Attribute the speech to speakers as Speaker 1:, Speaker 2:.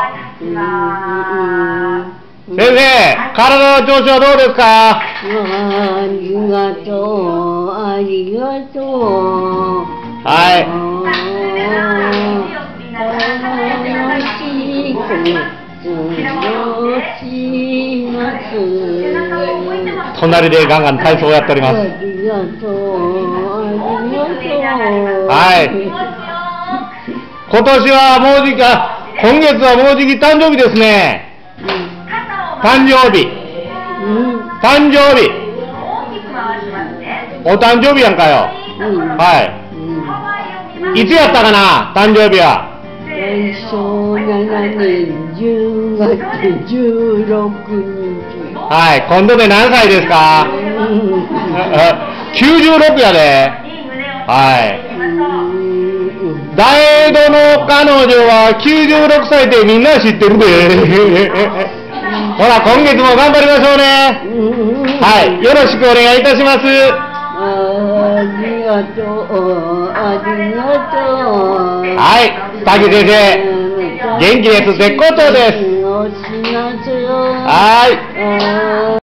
Speaker 1: 先生、体の調子はどうですか？
Speaker 2: ありがとう、ありがとう。
Speaker 1: はい。隣でガンガン体操をやっております。
Speaker 2: ありがとう、ありがとう。
Speaker 1: はい。今年はもうじき、今月はもうじき誕生日ですね。誕生日。誕生日。お誕生日やんかよ。はい。いつやったかな、誕生日は。
Speaker 2: 昭和7年10月16日。
Speaker 1: はい、今度で何歳ですか？96やで。はい。大江戸の彼女は96歳ってみんな知ってるで。ほら、今月も頑張りましょうね。はい、よろしくお願いいたします。
Speaker 2: ありがとう、ありがとう。
Speaker 1: はい、滝先生。元気です。絶好調です。
Speaker 2: おしますよ。
Speaker 1: はい。